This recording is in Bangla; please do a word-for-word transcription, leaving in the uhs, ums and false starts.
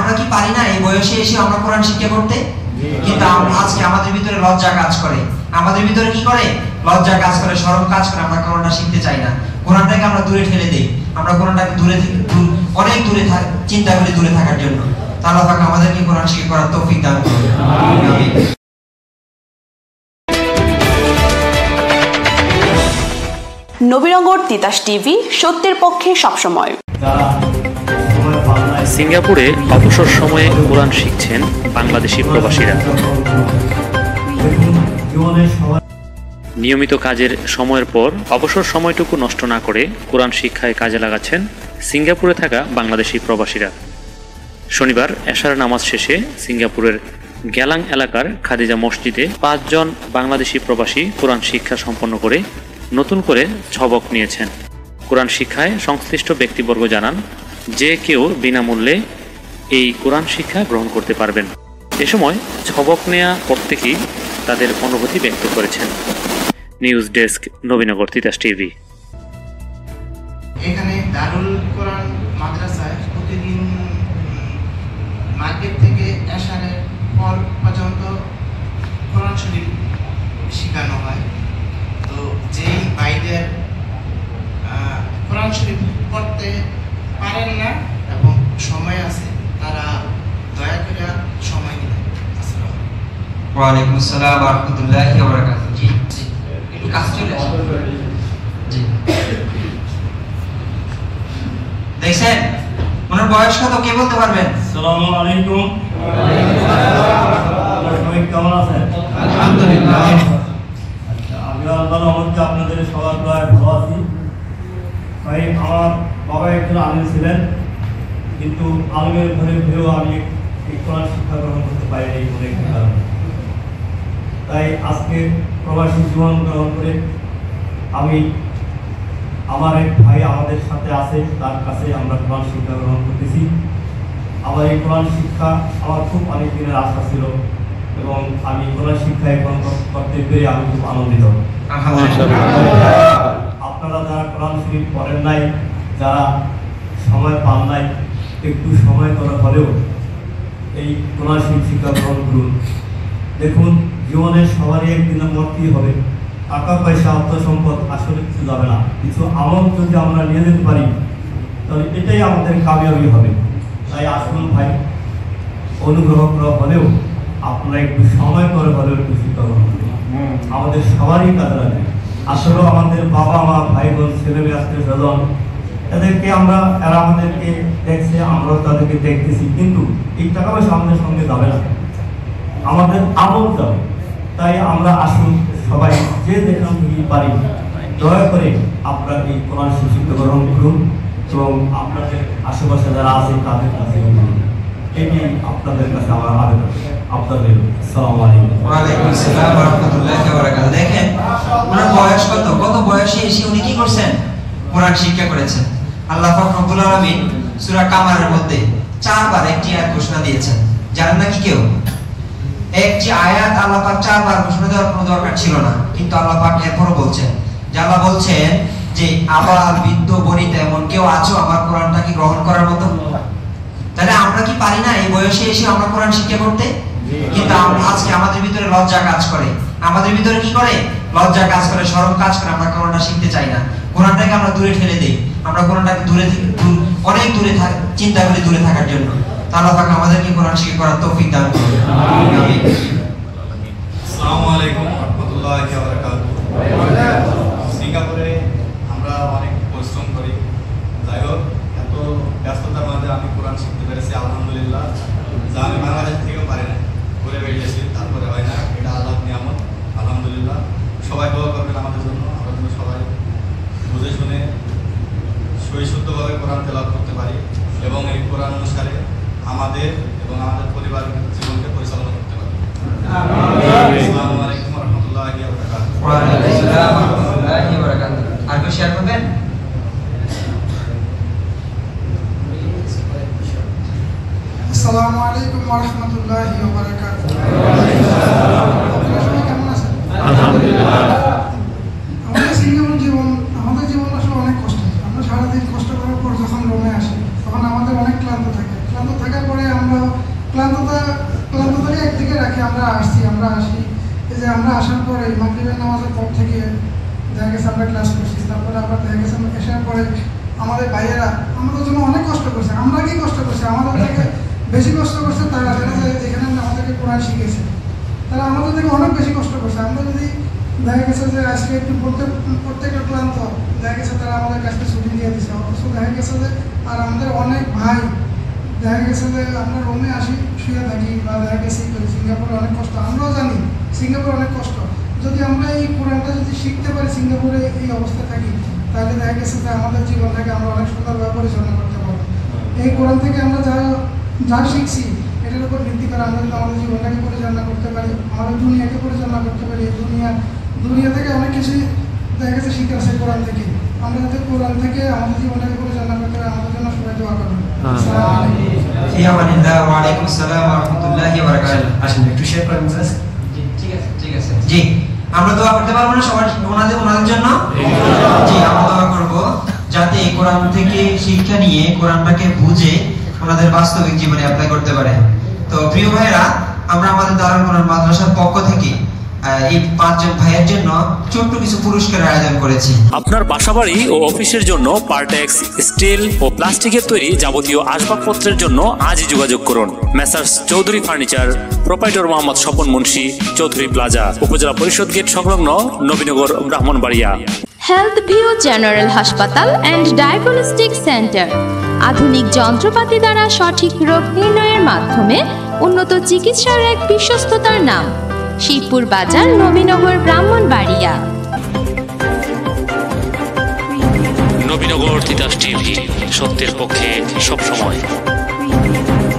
আমরা কি পারি না এই বয়সে এসে আমরা কোরআন শিক্ষা করতে? কিন্তু আজকে আমাদের ভিতরে লজ্জা কাজ করে, আমাদের ভিতরে কি করে? লজ্জা কাজ করে, শরম কাজ করে, আমরা কোরআনটা শিখতে চাই না। কোরআনটাকে আমরা দূরে ঠেলে দেই, আমরা কোরআনটাকে দূরে থেকে অনেক দূরে চিন্তা করি দূরে থাকার জন্য। আল্লাহ পাক আমাদেরকে কোরআন শিক্ষা করার তৌফিক দান করুন। আমিন। নবীনগর তিতাস টিভি, সত্যের পক্ষে সবসময়। সিঙ্গাপুরে অবসর সময়ে কোরআন শিখছেন বাংলাদেশি প্রবাসীরা। নিয়মিত কাজের সময়ের পর অবসর সময়টুকু নষ্ট না করে কোরআন শিক্ষায় কাজে লাগাচ্ছেন সিঙ্গাপুরে থাকা বাংলাদেশি প্রবাসীরা। শনিবার এশার নামাজ শেষে সিঙ্গাপুরের গ্যালাং এলাকার খাদিজা মসজিদে পাঁচজন বাংলাদেশি প্রবাসী কোরআন শিক্ষা সম্পন্ন করে নতুন করে ছবক নিয়েছেন। কোরআন শিক্ষায় সংশ্লিষ্ট ব্যক্তিবর্গ জানান যে কেউ বিনামূল্যে এই কোরআন শিক্ষা গ্রহণ করতে পারবেন। এ সময় ছবক নেয়া প্রত্যেকেই তাদের অনুভূতি ব্যক্ত করেছেন। News desk, Nabinagar Titas TV. এখানে দারুল কোরআন মাদ্রাসায় প্রতিদিন মার্কেট থেকে এশারের পর পর্যন্ত কোরআন শরীফ শেখানো হয়। তো যেই ভাইদের কোরআন শরীফ পড়তে পারেন না এবং সময় আছে, তারা দয়া করে সময় দিবেন। আসসালামু আলাইকুম। ওয়া আলাইকুম আসসালাম ওয়া রাহমাতুল্লাহি ওয়া বারাকাতুহু। জি জি, একটু কাছে চলে আসুন। জি, দেখছেন ওনার বয়স কত কে বলতে পারবেন? আসসালামু আলাইকুম। ওয়া আলাইকুম আসসালাম। সবাই কেমন আছেন? আলহামদুলিল্লাহ। আচ্ছা, আমি আল্লাহর রহমতে আপনাদের সবার দয়ায় ভালো আছি। ভাই, আমার বাবা একজন আলিম ছিলেন, কিন্তু আলিমের ঘরে ঘুরেও আমি এই কোরআন শিক্ষা গ্রহণ করতে পারিনি বলে একটি কারণে। তাই আজকে প্রবাসী জীবন গ্রহণ করে আমি আমার এক ভাই আমাদের সাথে আছে, তার কাছে আমরা কোরআন শিক্ষা গ্রহণ করতেছি। আমার এই কোরআন শিক্ষা আমার খুব অনেক দিনের আশা ছিল এবং আমি কোরআন শিক্ষা এখন করতে পেরে আমি খুব আনন্দিত। আপনারা যারা কোরআন শরীফ পড়েন নাই, যারা সময় পান নাই, একটু সময় করা হলেও এই কোরআন শরীফ শিক্ষা গ্রহণ করুন। দেখুন, জীবনে সবারই একদিন মরতেই হবে। টাকা পয়সা অর্থ সম্পদ আসলে কিছু যাবে না, কিছু আমল যদি আমরা নিয়ে যেতে পারি তাহলে এটাই আমাদের কামিয়াবি হবে। তাই আসুন ভাই, অনুগ্রহ করা হলেও আপনারা একটু সময় করে হলেও একটু শিক্ষা গ্রহণ করুন। আমাদের সবারই কাজে লাগে। আসলেও আমাদের বাবা মা, ভাই বোন, ছেলে মেয়ে, আত্মীয় স্বজন, এদেরকে আমরা, এরা আমাদেরকে দেখছে, আমরাও তাদেরকে দেখতেছি, কিন্তু এই টাকা পয়সা আমাদের সঙ্গে যাবে না, আমাদের আমল যাবে। তাই আমরা আসুন সবাই যে যেখান থেকে পারি দয়া করে আপনারা এই কোরআন শিক্ষা গ্রহণ করুন এবং আপনাদের আশেপাশে যারা আছে তাদের কাছে এটি আপনাদের কাছে আমার আবেদন। আপনাদের আসসালামু আলাইকুম। ওয়া আলাইকুম আসসালাম ওয়া রাহমাতুল্লাহি ওয়া বারাকাতুহু। দেখেন ওনার বয়স কত, কত বয়সে এসে উনি কি করছেন? কোরআন শিক্ষা করেছেন। আল্লাহ পাক রব্বুল আলামিন সূরা কামারের মধ্যে চারবার একটি আয়াত ঘোষণা দিয়েছেন, জানেন নাকি কেউ? একটি আয়াত আল্লাহ পাক চারবার ঘোষণা দেওয়ার কোনো দরকার ছিল না, কিন্তু আল্লাহ পাক এরপরও বলছেন, যে আল্লাহ বলছেন যে আবার বৃদ্ধ বনিতা এমন কেউ আছো আমার কোরআনটাকে গ্রহণ করার মতো? তাহলে আমরা কি পারি না এই বয়সে এসে আমরা কোরআন শিক্ষা করতে? কিন্তু আজকে আমাদের ভিতরে লজ্জা কাজ করে, আমাদের ভিতরে কি করে? লজ্জা কাজ করে, শরম কাজ করে, আমরা কোরআনটা শিখতে চাই না। কোরআনটাকে আমরা দূরে ঠেলে দেই, আমরা কোরআনটাকে দূরে থেকে অনেক দূরে চিন্তা করি দূরে থাকার জন্য। আল্লাহ পাক আমাদেরকে কোরআন শিক্ষা করার তৌফিক দান করুন। আমিন। আসসালামু আলাইকুম ওয়া রাহমাতুল্লাহি ওয়া বারাকাতুহু। সিঙ্গাপুরে আমরা অনেক পরিশ্রম করি, যাই হোক এত ব্যস্ততার মাঝে আমি কোরআন শিখতে পেরেছি আলহামদুলিল্লাহ। যা আমি বাংলাদেশ থেকেও পারি না, ঘুরে বেরিয়েছি, তারপরে হয় না, এটা আল্লাহর নিয়ামত আলহামদুলিল্লাহ। সবাই দোয়া করবেন আমাদের জন্য, আমরা যেন সবাই বুঝে শুনে সহিশুদ্ধভাবে কোরআন তেলাওয়াত করতে পারি এবং এই কোরআন অনুসারে আমাদের এবং আমাদের পরিবারের জীবনকে পরিচালনা করতে পারি। আসসালামু আলাইকুম ওয়া রাহমাতুল্লাহি ওয়া বারাকাতুহু। ওয়া আলাইকুম আসসালাম ওয়া রাহমাতুল্লাহি ওয়া বারাকাতুহু। আর কেউ শেয়ার করবেন? আসসালামু আলাইকুম ওয়া রাহমাতুল্লাহি ওয়া বারাকাতুহু। আপনারা সবাই কেমন আছেন? আলহামদুলিল্লাহ। আমাদের সিঙ্গাপুর জীবন, আমাদের জীবন আসলে অনেক কষ্ট। আমরা সারাদিন কষ্ট করার পর যখন রুমে আসি তখন আমাদের অনেক ক্লান্ত থাকে। ক্লান্ত থাকার পরে আমরা ক্লান্ততা ক্লান্ততাকে একদিকে রাখি আমরা আসছি আমরা আসি এই যে আমরা আসার পরে মাগরিবের নামাজের পর থেকে দেখা গেছে আমরা ক্লাস করছি, তারপরে আবার দেখা গেছে আসার পরে আমাদের ভাইয়েরা আমাদের জন্য অনেক কষ্ট করছে। আমরা কি কষ্ট করছি, আমাদের থেকে বেশি কষ্ট করছে তারা, যারা যেখানে আমাদেরকে কোরআন শিখেছে তারা আমাদের থেকে অনেক বেশি কষ্ট করছে। আমরা যদি দেখা গেছে যে আজকে একটু পড়তে প্রত্যেকটা ক্লান্ত, দেখা গেছে তারা আমাদের কাছে ছুটি দিয়ে দিচ্ছে, অথচ দেখা গেছে যে আর আমাদের অনেক ভাই দেখা গেছে যে আমরা রুমে আসি শুয়ে থাকি বা দেখা গেছে সিঙ্গাপুরে অনেক কষ্ট, আমরাও জানি সিঙ্গাপুরে অনেক কষ্ট। যদি আমরা এই কোরআনটা যদি শিখতে পারি সিঙ্গাপুরে এই অবস্থায় থাকি, তাহলে দেখা গেছে যে আমাদের জীবনটাকে আমরা অনেক সুন্দরভাবে পরিচালনা করতে পারবো। এই কোরআন থেকে আমরা যা যা শিখছি এটার উপর ভিত্তি করে আমরা যদি আমাদের জীবনটাকে পরিচালনা করতে পারি, আমাদের দুনিয়াকে পরিচালনা করতে পারি, দুনিয়া দুনিয়া থেকে অনেক কিছু দেখা গেছে শিখতে আছে কোরআন থেকে। আমরা যদি কোরআন থেকে আমাদের জীবনটাকে পরিচালনা করতে পারি, আমাদের জন্য সবাই দোয়া করবেন। ফি আমানিল্লাহ ওয়া আলাইকুম আসসালাম ওয়া রাহমাতুল্লাহি ওয়া বারাকাতুহু। আসেন একটু শেয়ার করেন স্যার। ঠিক আছে ঠিক আছে জি, আমরা দোয়া করতে পারবো না সবার ওনাদের ওনাদের জন্য? জি, আমরা দোয়া করব যাতে কোরআন থেকে শিক্ষা নিয়ে কোরআনটাকে বুঝে ওনাদের বাস্তবিক জীবনে অ্যাপ্লাই করতে পারে। তো প্রিয় ভাইরা, আমরা আমাদের দারুল কোরআন মাদ্রাসার পক্ষ থেকে এই পাঁচজন ভাইয়ের জন্য ছোট্ট কিছু পুরস্কারের আয়োজন করেছি। আপনার বাসাবাড়ি ও অফিসের জন্য পার্টেক্স স্টিল ও প্লাস্টিকের তৈরি যাবতীয় আসবাবপত্রের জন্য আজই যোগাযোগ করুন। Messrs Chowdhury furniture, proprietor Mohammad Swapan Munshi, Chowdhury plaza, Upazila Parishad gate সংলগ্ন, Nabinagar, Brahmanbaria. Health view general হাসপাতাল অ্যান্ড ডায়াগনস্টিক সেন্টার আধুনিক যন্ত্রপাতি দ্বারা সঠিক রোগ নির্ণয়ের মাধ্যমে উন্নত চিকিৎসার এক বিশ্বস্ততার নাম। শিবপুর বাজার, নবীনগর, ব্রাহ্মণবাড়িয়া। নবীনগর তিতাস টিভি, সত্যের পক্ষে সবসময়।